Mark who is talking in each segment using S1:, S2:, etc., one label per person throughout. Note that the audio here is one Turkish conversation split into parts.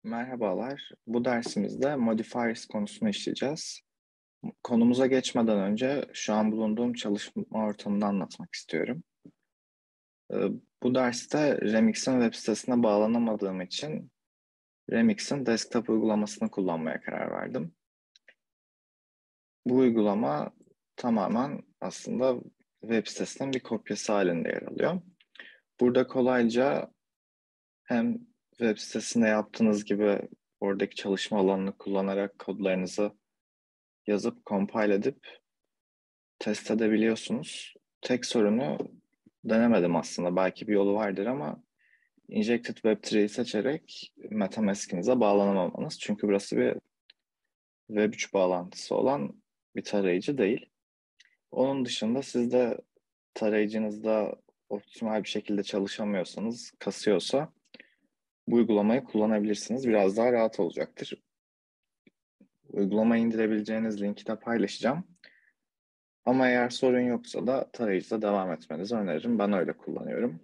S1: Merhabalar. Bu dersimizde modifiers konusunu işleyeceğiz. Konumuza geçmeden önce şu an bulunduğum çalışma ortamını anlatmak istiyorum. Ee, Bu derste Remix'in web sitesine bağlanamadığım için Remix'in desktop uygulamasını kullanmaya karar verdim. Bu uygulama tamamen aslında web sitesinin bir kopyası halinde yer alıyor. Burada kolayca hem web sitesinde yaptığınız gibi oradaki çalışma alanını kullanarak kodlarınızı yazıp compile edip test edebiliyorsunuz. Tek sorunu denemedim aslında. Belki bir yolu vardır ama Injected Web3'yi seçerek MetaMask'inize bağlanamamanız. Çünkü burası bir Web3 bağlantısı olan bir tarayıcı değil. Onun dışında siz de tarayıcınızda optimal bir şekilde çalışamıyorsanız, kasıyorsa bu uygulamayı kullanabilirsiniz. Biraz daha rahat olacaktır. Uygulamayı indirebileceğiniz linki de paylaşacağım. Ama eğer sorun yoksa da tarayıcıda devam etmenizi öneririm. Ben öyle kullanıyorum.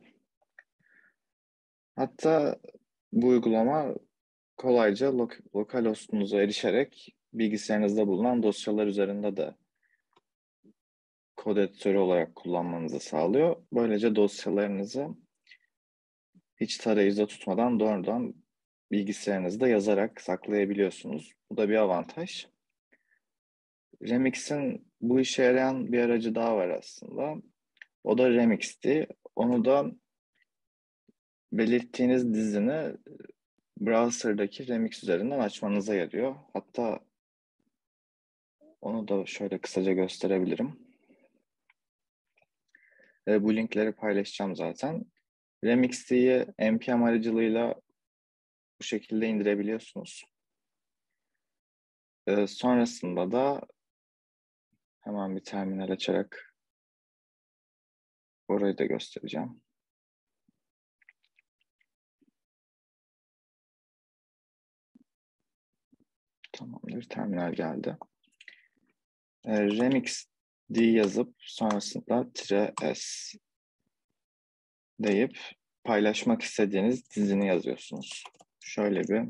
S1: Hatta bu uygulama kolayca lokal hostunuza erişerek bilgisayarınızda bulunan dosyalar üzerinde de kod editörü olarak kullanmanızı sağlıyor. Böylece dosyalarınızı hiç tarayıcıda tutmadan doğrudan bilgisayarınızda yazarak saklayabiliyorsunuz. Bu da bir avantaj. Remix'in bu işe yarayan bir aracı daha var aslında. O da Remix'ti. Onu da belirttiğiniz dizini browser'daki Remix üzerinden açmanıza yarıyor. Hatta onu da şöyle kısaca gösterebilirim. Bu linkleri paylaşacağım zaten. Remix'i npm aracılığıyla bu şekilde indirebiliyorsunuz. Sonrasında da hemen bir terminal açarak orayı da göstereceğim. Tamamdır, terminal geldi. Remix D yazıp sonrasında -s deyip paylaşmak istediğiniz dizini yazıyorsunuz. Şöyle bir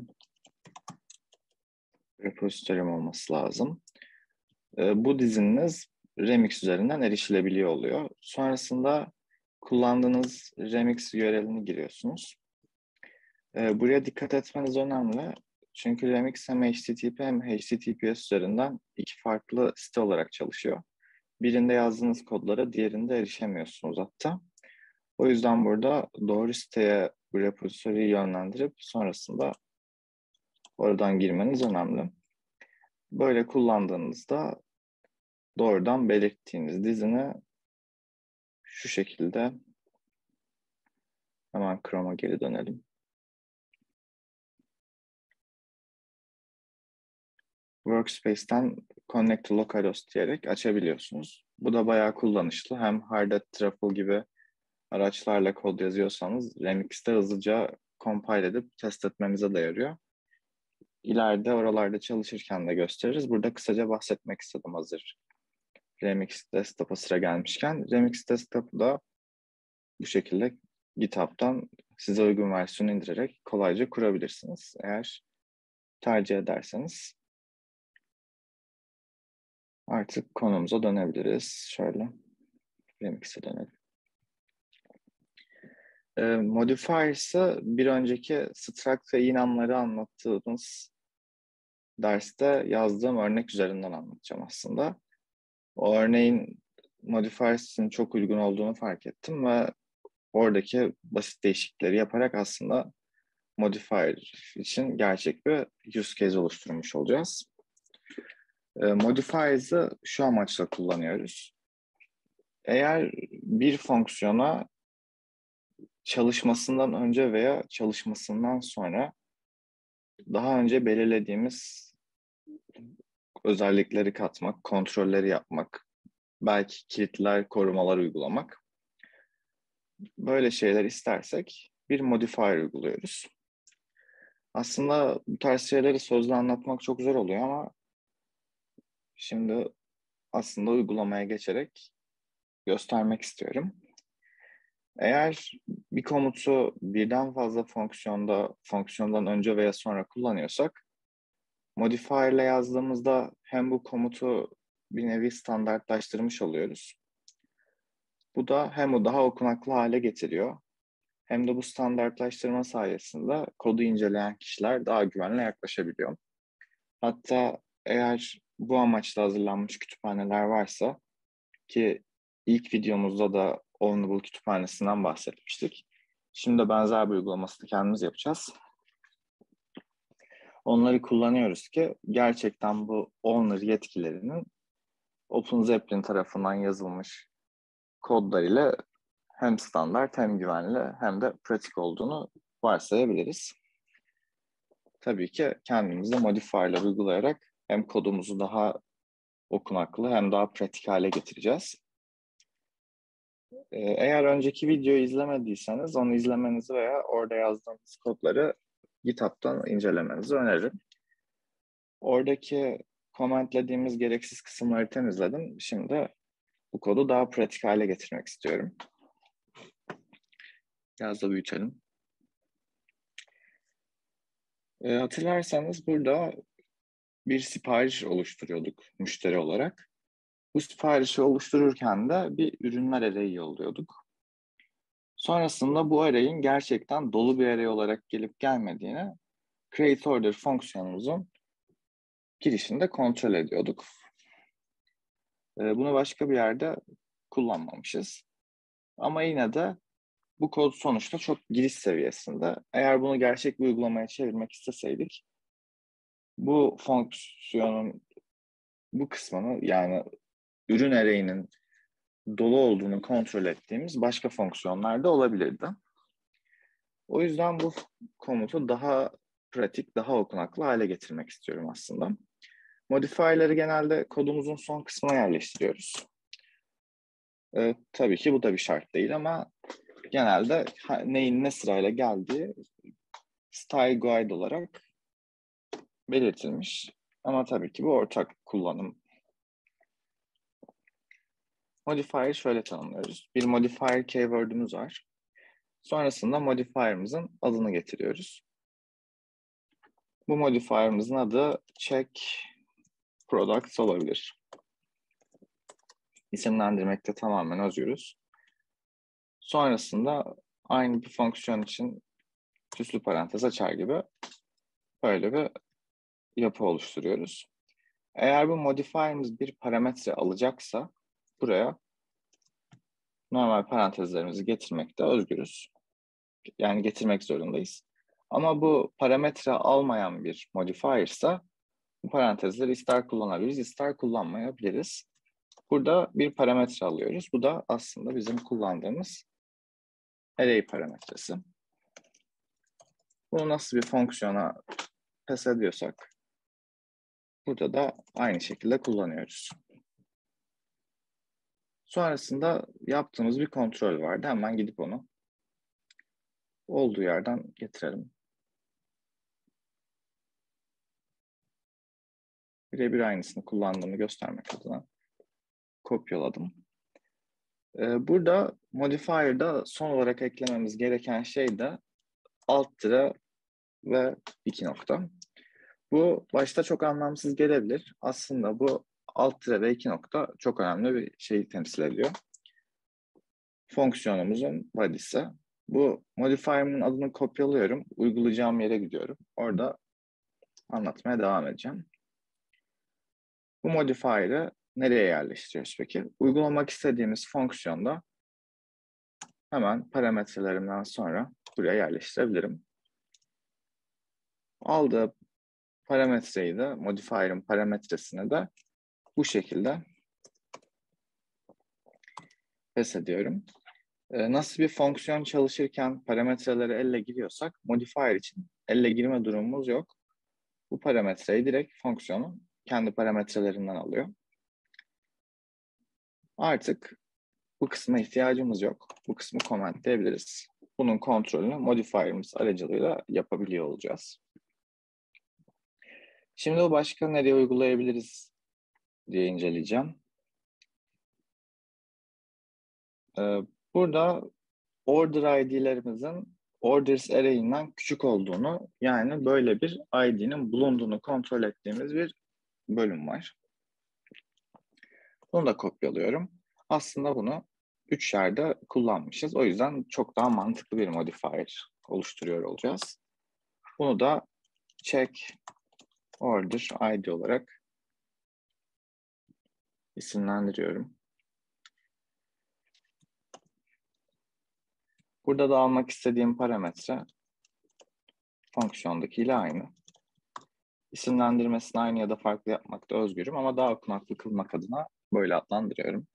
S1: repository'm olması lazım. Bu dizininiz Remix üzerinden erişilebiliyor oluyor. Sonrasında kullandığınız Remix URL'ini giriyorsunuz. Buraya dikkat etmeniz önemli. Çünkü Remix hem HTTP hem HTTPS üzerinden iki farklı site olarak çalışıyor. Birinde yazdığınız kodlara diğerinde erişemiyorsunuz hatta. O yüzden burada doğru siteye bu repository'yi yönlendirip sonrasında oradan girmeniz önemli. Böyle kullandığınızda doğrudan belirttiğiniz dizini şu şekilde hemen Chrome'a geri dönelim. Workspace'ten Connect to Localhost diyerek açabiliyorsunuz. Bu da bayağı kullanışlı. Hem Hardhat Truffle gibi araçlarla kod yazıyorsanız Remix'te hızlıca compile edip test etmenize de yarıyor. İleride oralarda çalışırken de gösteririz. Burada kısaca bahsetmek istedim hazır Remix Desktop'a sıra gelmişken. Remix Desktop'u da bu şekilde GitHub'tan size uygun versiyonu indirerek kolayca kurabilirsiniz. Eğer tercih ederseniz. Artık konumuza dönebiliriz. Şöyle Remix'e dönelim. Modifiers'ı bir önceki struct ve enum'ları anlattığımız derste yazdığım örnek üzerinden anlatacağım aslında. O örneğin modifiers'ın çok uygun olduğunu fark ettim ve oradaki basit değişiklikleri yaparak aslında modifier için gerçek bir use case oluşturmuş olacağız. Modifiers'ı şu amaçla kullanıyoruz. Eğer bir fonksiyona çalışmasından önce veya çalışmasından sonra daha önce belirlediğimiz özellikleri katmak, kontrolleri yapmak, belki kilitler, korumalar uygulamak. Böyle şeyler istersek bir modifier uyguluyoruz. Aslında bu tarz şeyleri sözle anlatmak çok zor oluyor ama şimdi aslında uygulamaya geçerek göstermek istiyorum. Eğer bir komutu birden fazla fonksiyondan önce veya sonra kullanıyorsak, modifier ile yazdığımızda hem bu komutu bir nevi standartlaştırmış oluyoruz. Bu da hem o daha okunaklı hale getiriyor, hem de bu standartlaştırma sayesinde kodu inceleyen kişiler daha güvenle yaklaşabiliyor. Hatta eğer bu amaçla hazırlanmış kütüphaneler varsa, ki ilk videomuzda da Ownable kütüphanesinden bahsetmiştik. Şimdi benzer bir uygulamasını kendimiz yapacağız. Onları kullanıyoruz ki gerçekten bu owner yetkilerinin OpenZeppelin tarafından yazılmış kodlar ile hem standart hem güvenli hem de pratik olduğunu varsayabiliriz. Tabii ki kendimizi modifier'ler uygulayarak hem kodumuzu daha okunaklı hem daha pratik hale getireceğiz. Eğer önceki videoyu izlemediyseniz onu izlemenizi veya orada yazdığımız kodları GitHub'tan incelemenizi öneririm. Oradaki komentlediğimiz gereksiz kısımları temizledim. Şimdi bu kodu daha pratik hale getirmek istiyorum. Biraz da büyütelim. Hatırlarsanız burada bir sipariş oluşturuyorduk müşteri olarak. Bu siparişi oluştururken de bir ürünler array'i yolluyorduk. Sonrasında bu array'in gerçekten dolu bir array olarak gelip gelmediğini createOrder fonksiyonumuzun girişinde kontrol ediyorduk. Bunu başka bir yerde kullanmamışız. Ama yine de bu kod sonuçta çok giriş seviyesinde. Eğer bunu gerçek bir uygulamaya çevirmek isteseydik, bu fonksiyonun bu kısmını, yani ürün array'inin dolu olduğunu kontrol ettiğimiz başka fonksiyonlar da olabilirdi. O yüzden bu komutu daha pratik, daha okunaklı hale getirmek istiyorum aslında. Modifier'ları genelde kodumuzun son kısmına yerleştiriyoruz. Tabii ki bu da bir şart değil ama genelde neyin ne sırayla geldiği style guide olarak belirtilmiş. Ama tabii ki bu ortak kullanım. Modifier'ı şöyle tanımlıyoruz. Bir modifier keyword'ümüz var. Sonrasında modifier'ımızın adını getiriyoruz. Bu modifier'ımızın adı check products olabilir. İsimlendirmekte tamamen özgürüz. Sonrasında aynı bir fonksiyon için süslü parantez açar gibi böyle bir yapı oluşturuyoruz. Eğer bu modifier'ımız bir parametre alacaksa buraya normal parantezlerimizi getirmekte özgürüz. Yani getirmek zorundayız. Ama bu parametre almayan bir modifier ise bu parantezleri ister kullanabiliriz, ister kullanmayabiliriz. Burada bir parametre alıyoruz. Bu da aslında bizim kullandığımız array parametresi. Bunu nasıl bir fonksiyona pass ediyorsak burada da aynı şekilde kullanıyoruz. Sonrasında yaptığımız bir kontrol vardı. Hemen gidip onu olduğu yerden getirelim. Birebir aynısını kullandığımı göstermek adına kopyaladım. Burada modifier'da son olarak eklememiz gereken şey de alt tire ve 2 nokta. Bu başta çok anlamsız gelebilir. Aslında bu alt tire ve 2 nokta çok önemli bir şeyi temsil ediyor. Fonksiyonumuzun body'si. Bu modifier'ımın adını kopyalıyorum. Uygulayacağım yere gidiyorum. Orada anlatmaya devam edeceğim. Bu modifier'ı nereye yerleştiriyoruz peki? Uygulamak istediğimiz fonksiyonda hemen parametrelerimden sonra buraya yerleştirebilirim. Aldığı parametreyi de, modifier'ın parametresini de bu şekilde pass ediyorum. Nasıl bir fonksiyon çalışırken parametreleri elle giriyorsak, modifier için elle girme durumumuz yok. Bu parametreyi direkt fonksiyonun kendi parametrelerinden alıyor. Artık bu kısma ihtiyacımız yok. Bu kısmı commentleyebiliriz. Bunun kontrolünü modifier'ımız aracılığıyla yapabiliyor olacağız. Şimdi bu başka nereye uygulayabiliriz diye inceleyeceğim. Burada order ID'lerimizin orders array'inden küçük olduğunu, yani böyle bir ID'nin bulunduğunu kontrol ettiğimiz bir bölüm var. Bunu da kopyalıyorum. Aslında bunu 3 yerde kullanmışız. O yüzden çok daha mantıklı bir modifier oluşturuyor olacağız. Bunu da check order ID olarak isimlendiriyorum. Burada da almak istediğim parametre fonksiyondakiyle aynı. İsimlendirmesini aynı ya da farklı yapmakta özgürüm ama daha okunaklı kılmak adına böyle adlandırıyorum.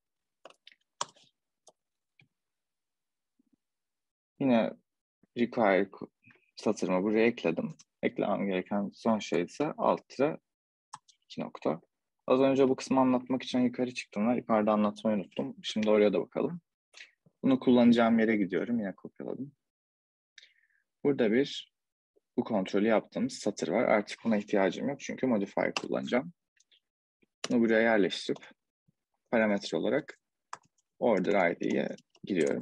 S1: Yine require satırımı buraya ekledim. Eklemem gereken son şey ise alt tire 2 nokta. Az önce bu kısmı anlatmak için yukarı çıktım ve yukarıda anlatmayı unuttum. Şimdi oraya da bakalım. Bunu kullanacağım yere gidiyorum. Yine kopyaladım. Burada bu kontrolü yaptığımız satır var. Artık buna ihtiyacım yok çünkü modifier kullanacağım. Bunu buraya yerleştirip parametre olarak order ID'ye giriyorum.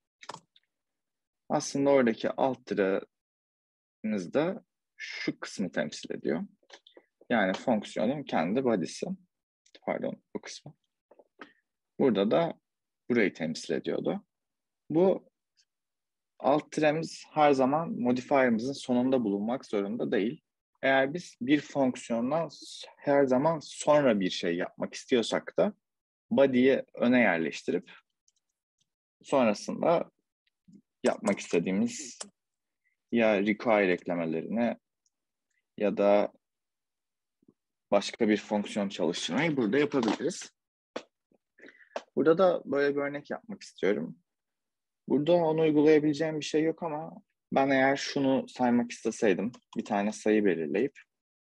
S1: Aslında oradaki alt tire'miz de şu kısmı temsil ediyor. Yani fonksiyonun kendi body'si. Pardon, bu kısmı. Burada da burayı temsil ediyordu. Bu alt tiremiz her zaman modifier'ımızın sonunda bulunmak zorunda değil. Eğer biz bir fonksiyondan her zaman sonra bir şey yapmak istiyorsak da body'yi öne yerleştirip sonrasında yapmak istediğimiz ya require eklemelerini ya da başka bir fonksiyon çalıştırmayı burada yapabiliriz. Burada da böyle bir örnek yapmak istiyorum. Burada onu uygulayabileceğim bir şey yok ama ben eğer şunu saymak isteseydim, bir tane sayı belirleyip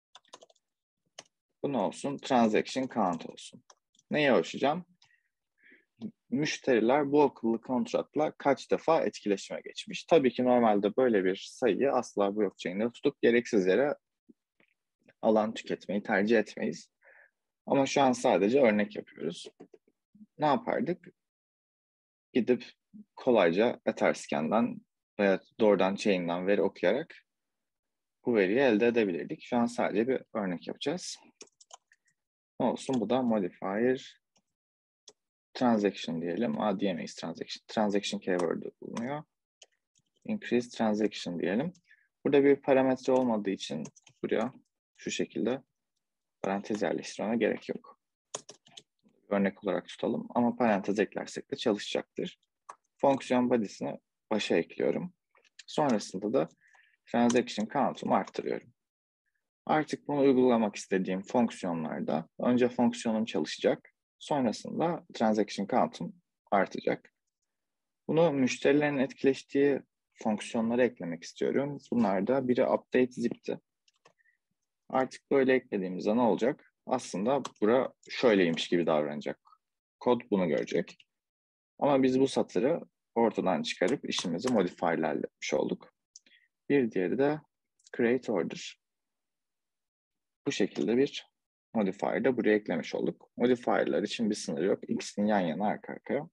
S1: bu ne olsun? Transaction count olsun. Neyi ölçeceğim? Müşteriler bu akıllı kontratla kaç defa etkileşime geçmiş? Tabii ki normalde böyle bir sayıyı asla blockchain'de tutup gereksiz yere alan tüketmeyi tercih etmeyiz. Ama şu an sadece örnek yapıyoruz. Ne yapardık? Gidip kolayca Etherscan'dan veya doğrudan chain'den veri okuyarak bu veriyi elde edebilirdik. Şu an sadece bir örnek yapacağız. Ne olsun? Bu da modifier transaction diyelim. Diyemeyiz transaction. Transaction keyword'ü bulunuyor. Increase transaction diyelim. Burada bir parametre olmadığı için buraya şu şekilde parantez yerleştirmeme gerek yok. Örnek olarak tutalım ama parantez eklersek de çalışacaktır. Fonksiyon body'sini başa ekliyorum. Sonrasında da transaction count'umu arttırıyorum. Artık bunu uygulamak istediğim fonksiyonlarda önce fonksiyonum çalışacak. Sonrasında transaction count'um artacak. Bunu müşterilerin etkileştiği fonksiyonlara eklemek istiyorum. Bunlar da biri update zip'ti. Artık böyle eklediğimizde ne olacak? Aslında bura şöyleymiş gibi davranacak. Kod bunu görecek. Ama biz bu satırı ortadan çıkarıp işimizi modifier'lerle yapmış olduk. Bir diğeri de create order. Bu şekilde bir modifier de buraya eklemiş olduk. Modifier'lar için bir sınır yok. İkisini yan yana arka arkaya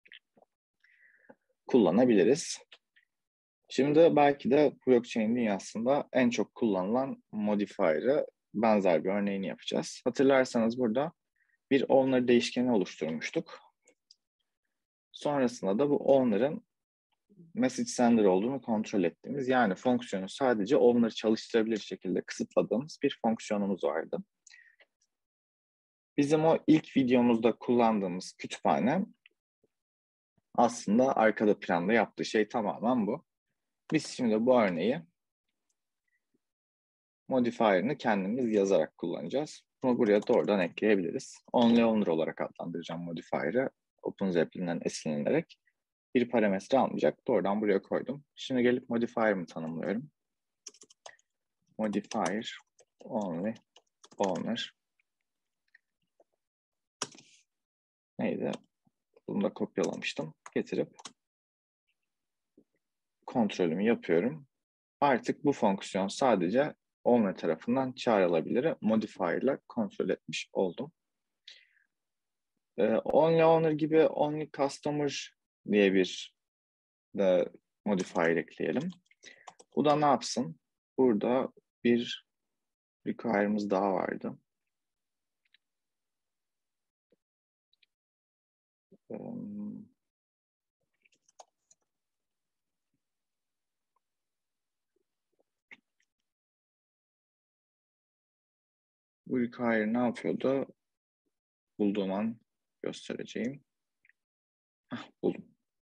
S1: kullanabiliriz. Şimdi belki de blockchain dünyasında en çok kullanılan modifier'ı benzer bir örneğini yapacağız. Hatırlarsanız burada bir owner değişkeni oluşturmuştuk. Sonrasında da bu owner'ın message sender olduğunu kontrol ettiğimiz, yani fonksiyonu sadece owner çalıştırabilir şekilde kısıtladığımız bir fonksiyonumuz vardı. Bizim o ilk videomuzda kullandığımız kütüphane aslında arkada planda yaptığı şey tamamen bu. Biz şimdi bu örneği modifier'ını kendimiz yazarak kullanacağız. Bunu buraya doğrudan ekleyebiliriz. Only owner olarak adlandıracağım modifier'ı OpenZeppelin'den esinlenerek. Bir parametre almayacak. Doğrudan buraya koydum. Şimdi gelip modifier'ımı tanımlıyorum. Modifier only owner. Neydi? Bunu da kopyalamıştım. Getirip kontrolümü yapıyorum. Artık bu fonksiyon sadece owner tarafından çağrılabilir. Modifier ile kontrol etmiş oldum. Only owner gibi only customer diye bir de modifier ekleyelim. Bu da ne yapsın? Burada bir require'ımız daha vardı. Bu require ne yapıyordu? Bulduğum an göstereceğim. Buldum.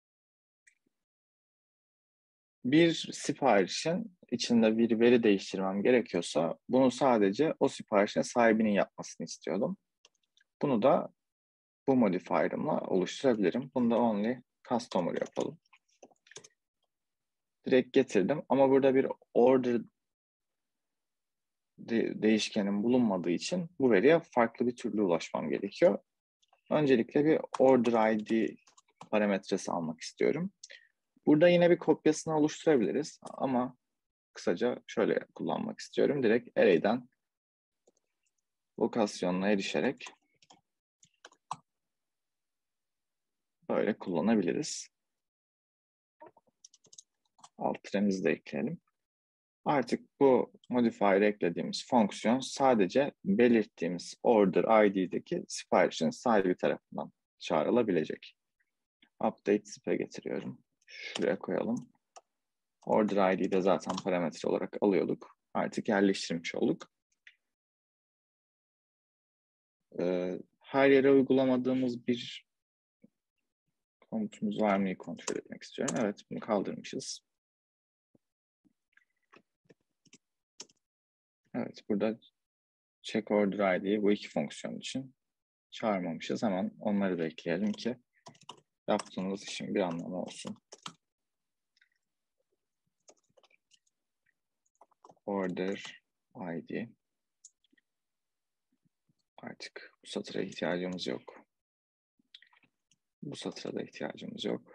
S1: Bir siparişin içinde bir veri değiştirmem gerekiyorsa bunu sadece o siparişin sahibinin yapmasını istiyordum. Bunu da bu modifier'ımla oluşturabilirim. Bunu da only customer yapalım. Direkt getirdim ama burada bir order değişkenin bulunmadığı için bu veriye farklı bir türlü ulaşmam gerekiyor. Öncelikle bir order ID parametresi almak istiyorum. Burada yine bir kopyasını oluşturabiliriz ama kısaca şöyle kullanmak istiyorum. Direkt array'den lokasyonuna erişerek böyle kullanabiliriz. Alt tiremizi de ekleyelim. Artık bu modifier'e eklediğimiz fonksiyon sadece belirttiğimiz order ID'deki siparişin sahibi tarafından çağrılabilecek. Update zip'e getiriyorum. Şuraya koyalım. Order ID'yi de zaten parametre olarak alıyorduk. Artık yerleştirmiş olduk. Her yere uygulamadığımız bir komutumuz var mı kontrol etmek istiyorum. Evet, bunu kaldırmışız. Evet, burada check order ID'yi bu iki fonksiyon için çağırmamışız. Hemen onları da ekleyelim ki yaptığımız işin bir anlamı olsun. Order ID. Artık bu satıra ihtiyacımız yok. Bu satıra da ihtiyacımız yok.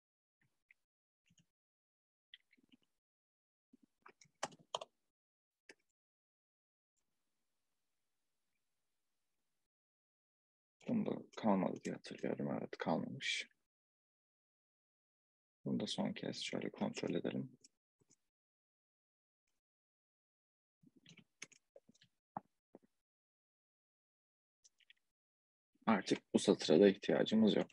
S1: Bunda kalmadı diye hatırlıyorum. Evet, kalmamış. Bunu da son kez şöyle kontrol edelim. Artık bu satıra da ihtiyacımız yok.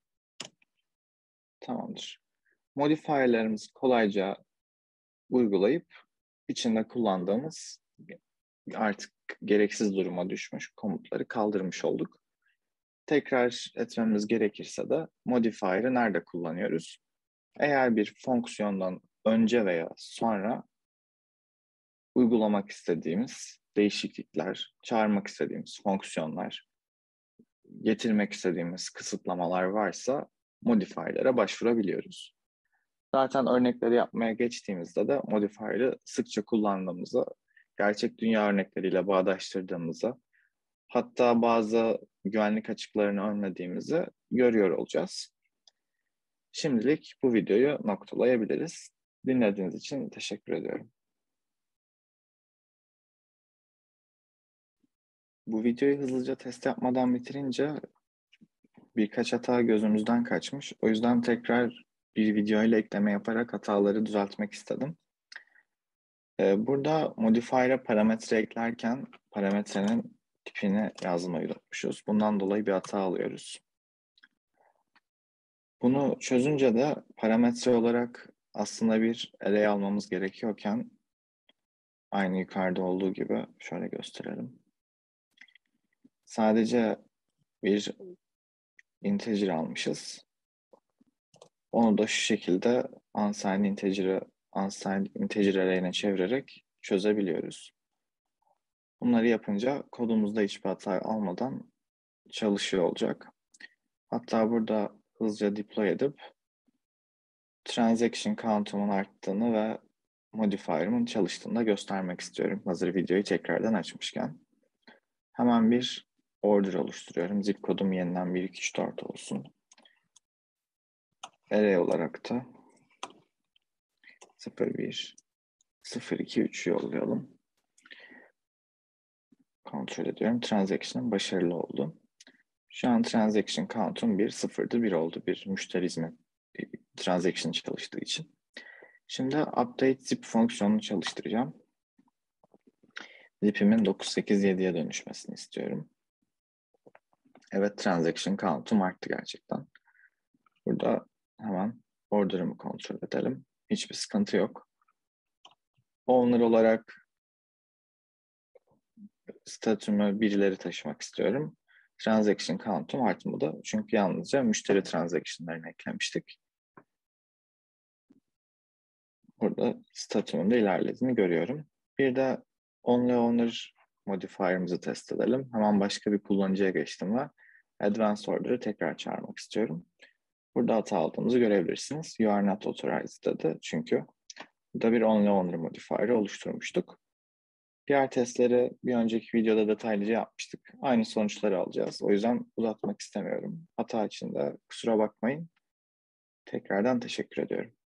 S1: Tamamdır. Modifier'lerimizi kolayca uygulayıp içinde kullandığımız artık gereksiz duruma düşmüş komutları kaldırmış olduk. Tekrar etmemiz gerekirse de modifier'ı nerede kullanıyoruz? Eğer bir fonksiyondan önce veya sonra uygulamak istediğimiz değişiklikler, çağırmak istediğimiz fonksiyonlar, getirmek istediğimiz kısıtlamalar varsa modifier'lere başvurabiliyoruz. Zaten örnekleri yapmaya geçtiğimizde de modifier'ı sıkça kullandığımızı, gerçek dünya örnekleriyle bağdaştırdığımızı, hatta bazı güvenlik açıklarını önlediğimizi görüyor olacağız. Şimdilik bu videoyu noktalayabiliriz. Dinlediğiniz için teşekkür ediyorum. Bu videoyu hızlıca test yapmadan bitirince birkaç hata gözümüzden kaçmış. O yüzden tekrar bir video ile ekleme yaparak hataları düzeltmek istedim. Burada modifier'e parametre eklerken parametrenin tipini yazmayı unutmuşuz. Bundan dolayı bir hata alıyoruz. Bunu çözünce de parametre olarak aslında bir array almamız gerekiyorken aynı yukarıda olduğu gibi şöyle gösterelim. Sadece bir integer almışız. Onu da şu şekilde unsigned integer array'ine çevirerek çözebiliyoruz. Bunları yapınca kodumuzda hiçbir hata almadan çalışıyor olacak. Hatta burada hızlıca deploy edip transaction count'umun arttığını ve modifier'ımın çalıştığını da göstermek istiyorum. Hazır videoyu tekrardan açmışken. Hemen bir order oluşturuyorum. Zip kodum yeniden 1, 2, 3, 4 olsun. Array olarak da 0, 1, 0, 2, 3 yollayalım. Kontrol ediyorum. Transaction'ım başarılı oldu. Şu an transaction count'um 1, 0'dı 1 oldu. Bir müşteri hizmet transaction çalıştığı için. Şimdi update zip fonksiyonunu çalıştıracağım. Zip'imin 987'ye dönüşmesini istiyorum. Evet, transaction count'um arttı gerçekten. Burada hemen order'ımı kontrol edelim. Hiçbir sıkıntı yok. Owner olarak statümü birileri taşımak istiyorum. Transaction count'um artmadı. Çünkü yalnızca müşteri transaction'larını eklemiştik. Burada statümün de ilerlediğini görüyorum. Bir de only owner modifier'ımızı test edelim. Hemen başka bir kullanıcıya geçtim ve advanced order'ı tekrar çağırmak istiyorum. Burada hata aldığımızı görebilirsiniz. You are not authorized dedi. Çünkü burada bir only owner modifier'ı oluşturmuştuk. Diğer testleri bir önceki videoda detaylıca yapmıştık. Aynı sonuçları alacağız. O yüzden uzatmak istemiyorum. Hata için de kusura bakmayın. Tekrardan teşekkür ediyorum.